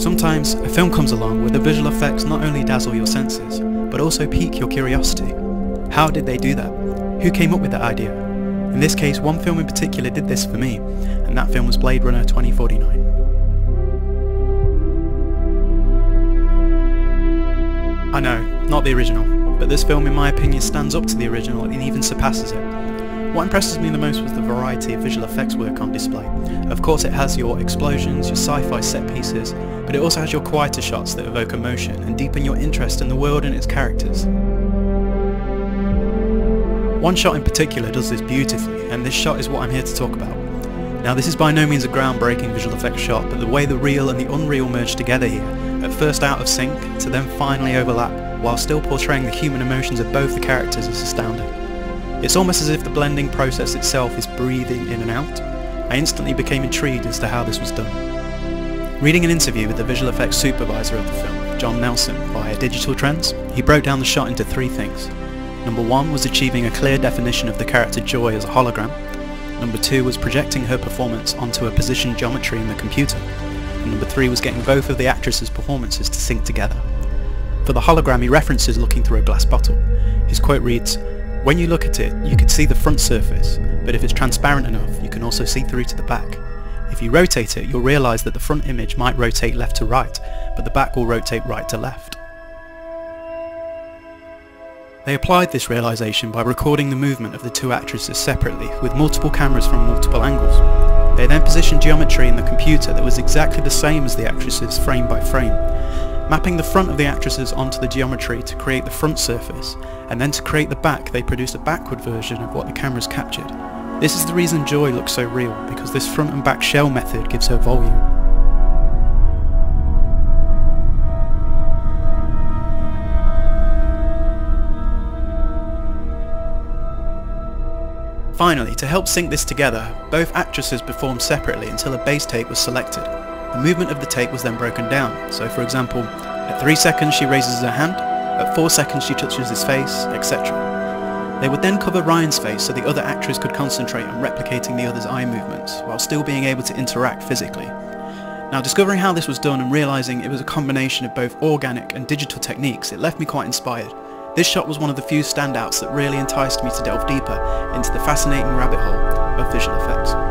Sometimes a film comes along where the visual effects not only dazzle your senses, but also pique your curiosity. How did they do that? Who came up with that idea? In this case, one film in particular did this for me, and that film was Blade Runner 2049. I know, not the original, but this film in my opinion stands up to the original and even surpasses it. What impresses me the most was the variety of visual effects work on display. Of course it has your explosions, your sci-fi set pieces, but it also has your quieter shots that evoke emotion and deepen your interest in the world and its characters. One shot in particular does this beautifully, and this shot is what I'm here to talk about. Now this is by no means a groundbreaking visual effects shot, but the way the real and the unreal merge together here, at first out of sync, to then finally overlap, while still portraying the human emotions of both the characters, is astounding. It's almost as if the blending process itself is breathing in and out. I instantly became intrigued as to how this was done. Reading an interview with the visual effects supervisor of the film, John Nelson, via Digital Trends, he broke down the shot into three things. Number one was achieving a clear definition of the character Joy as a hologram. Number two was projecting her performance onto a position geometry in the computer. And number three was getting both of the actresses' performances to sync together. For the hologram he references looking through a glass bottle. His quote reads, "When you look at it, you could see the front surface, but if it's transparent enough, you can also see through to the back. If you rotate it, you'll realise that the front image might rotate left to right, but the back will rotate right to left." They applied this realisation by recording the movement of the two actresses separately, with multiple cameras from multiple angles. They then positioned geometry in the computer that was exactly the same as the actresses frame by frame, mapping the front of the actresses onto the geometry to create the front surface, and then to create the back they produced a backward version of what the cameras captured. This is the reason Joy looks so real, because this front and back shell method gives her volume. Finally, to help sync this together, both actresses performed separately until a base take was selected. The movement of the take was then broken down, so for example, at 3 seconds she raises her hand, at 4 seconds she touches his face, etc. They would then cover Ryan's face so the other actress could concentrate on replicating the other's eye movements, while still being able to interact physically. Now, discovering how this was done and realising it was a combination of both organic and digital techniques, it left me quite inspired. This shot was one of the few standouts that really enticed me to delve deeper into the fascinating rabbit hole of visual effects.